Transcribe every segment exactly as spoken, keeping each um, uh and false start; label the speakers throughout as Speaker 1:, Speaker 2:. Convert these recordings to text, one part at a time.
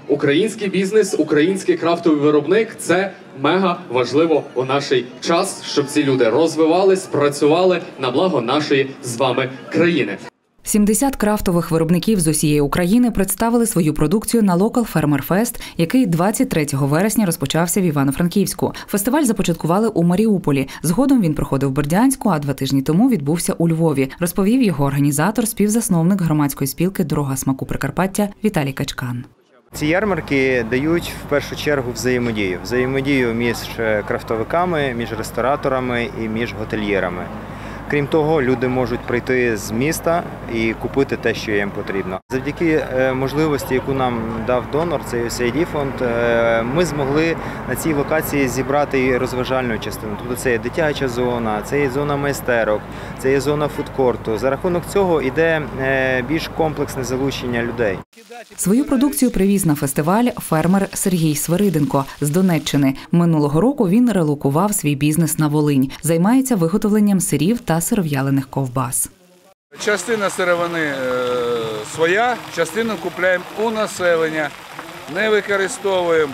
Speaker 1: Український бізнес, український крафтовий виробник – це мега важливо у наш час, щоб ці люди розвивались, працювали на благо нашої з вами країни.
Speaker 2: сімдесят крафтових виробників з усієї України представили свою продукцію на Local Farmer Fest, який двадцять третього вересня розпочався в Івано-Франківську. Фестиваль започаткували у Маріуполі. Згодом він проходив в Бердянську, а два тижні тому відбувся у Львові, розповів його організатор, співзасновник громадської спілки «Дорога смаку Прикарпаття» Віталій Качкан.
Speaker 3: Ці ярмарки дають в першу чергу взаємодію. Взаємодію між крафтовиками, між рестораторами і між готельєрами. Крім того, люди можуть прийти з міста і купити те, що їм потрібно. Завдяки можливості, яку нам дав донор, цей ю ес ей ай ді фонд, ми змогли на цій локації зібрати і розважальну частину. Тобто це є дитяча зона, це є зона майстерок, це є зона фудкорту. За рахунок цього йде більш комплексне залучення людей.
Speaker 2: Свою продукцію привіз на фестиваль фермер Сергій Свириденко з Донеччини. Минулого року він релокував свій бізнес на Волинь. Займається виготовленням сирів та сиров'ялених ковбас.
Speaker 4: Частина сировини своя, частину купуємо у населення. Не використовуємо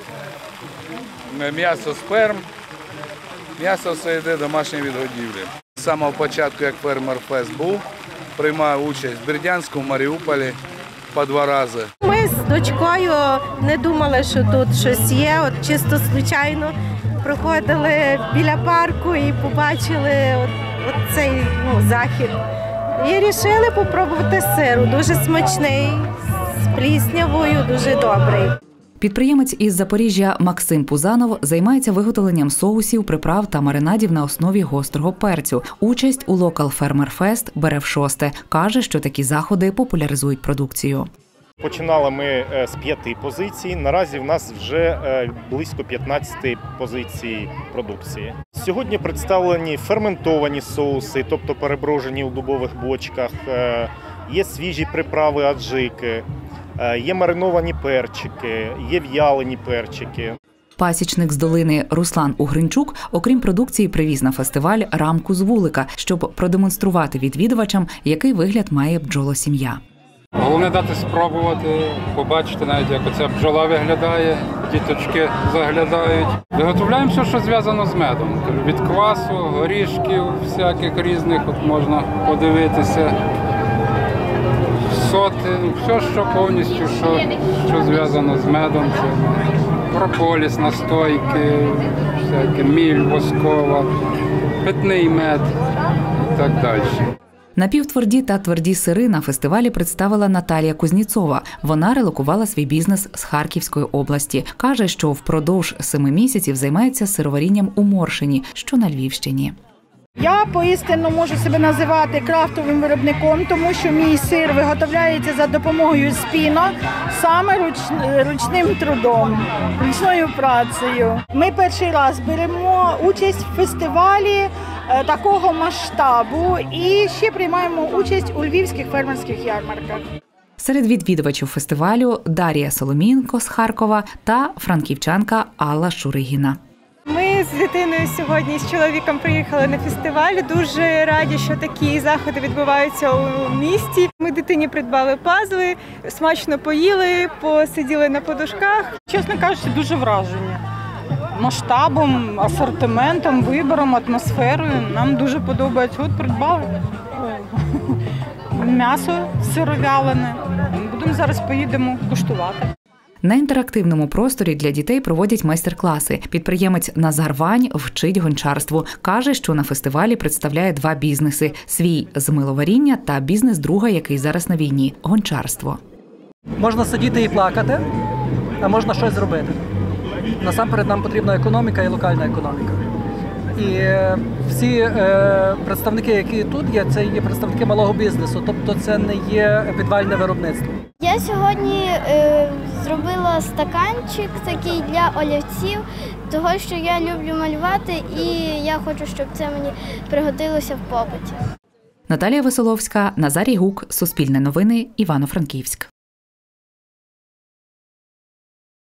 Speaker 4: м'ясо з ферм. М'ясо все йде домашнє відгодівлі. З самого початку, як фермер фест був, приймав участь в Бердянську, в Маріуполі по два рази.
Speaker 5: Ми з дочкою не думали, що тут щось є. От чисто звичайно проходили біля парку і побачили от, от цей ну, захід. І вирішили спробувати сиру. Дуже смачний, з пліснявою, дуже добрий.
Speaker 2: Підприємець із Запоріжжя Максим Пузанов займається виготовленням соусів, приправ та маринадів на основі гострого перцю. Участь у Local Farmer Fest бере в шосте. Каже, що такі заходи популяризують продукцію.
Speaker 6: Починали ми з п'яти позицій, наразі в нас вже близько п'ятнадцяти позицій продукції. Сьогодні представлені ферментовані соуси, тобто переброжені у дубових бочках, є свіжі приправи аджики, є мариновані перчики, є в'ялені перчики.
Speaker 2: Пасічник з долини Руслан Угринчук, окрім продукції, привіз на фестиваль рамку з вулика, щоб продемонструвати відвідувачам, який вигляд має бджолосім'я.
Speaker 7: Головне дати спробувати, побачити навіть, як оця бджола виглядає, діточки заглядають. Виготовляємо все, що зв'язано з медом. Від квасу, горішків, всяких різних, от можна подивитися. Соти, все, що повністю, що, що зв'язано з медом. Це прополіс, настойки, всякі, міль воскова, питний мед і так далі.
Speaker 2: Напівтверді та тверді сири на фестивалі представила Наталія Кузніцова. Вона релокувала свій бізнес з Харківської області. Каже, що впродовж семи місяців займається сироварінням у Моршині, що на Львівщині.
Speaker 8: Я поістину можу себе називати крафтовим виробником, тому що мій сир виготовляється за допомогою спіно, саме руч, ручним трудом, ручною працею. Ми перший раз беремо участь в фестивалі такого масштабу і ще приймаємо участь у львівських фермерських ярмарках.
Speaker 2: Серед відвідувачів фестивалю Дар'я Соломінко з Харкова та франківчанка Алла Шуригіна.
Speaker 9: Ми з дитиною сьогодні з чоловіком приїхали на фестиваль. Дуже раді, що такі заходи відбуваються у місті. Ми дитині придбали пазли, смачно поїли, посиділи на подушках.
Speaker 8: Чесно кажучи, дуже вражені. Масштабом, асортиментом, вибором, атмосферою. Нам дуже подобається. От придбали м'ясо сировялене. Будемо зараз поїдемо куштувати.
Speaker 2: На інтерактивному просторі для дітей проводять майстер-класи. Підприємець Назар Вань вчить гончарству. Каже, що на фестивалі представляє два бізнеси – свій з миловаріння та бізнес друга, який зараз на війні – гончарство.
Speaker 10: Можна сидіти і плакати, а можна щось зробити. Насамперед нам потрібна економіка і локальна економіка. І всі е, представники, які тут є, це є представники малого бізнесу, тобто це не є підвальне виробництво.
Speaker 11: Я сьогодні е, зробила стаканчик такий для олівців, того що я люблю малювати і я хочу, щоб це мені пригодилося в побуті.
Speaker 2: Наталія Веселовська, Назарій Гук, Суспільне новини, Івано-Франківськ.